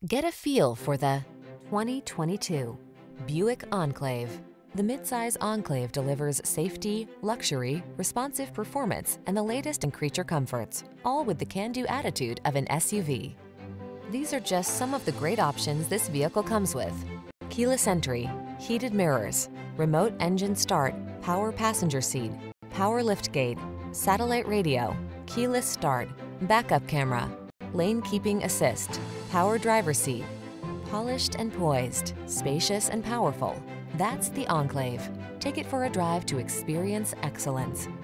Get a feel for the 2022 Buick Enclave. The midsize Enclave delivers safety, luxury, responsive performance, and the latest in creature comforts, all with the can-do attitude of an SUV. These are just some of the great options this vehicle comes with: keyless entry, heated mirrors, remote engine start, power passenger seat, power liftgate, satellite radio, keyless start, backup camera, lane keeping assist, power driver seat. Polished and poised, spacious and powerful. That's the Enclave. Take it for a drive to experience excellence.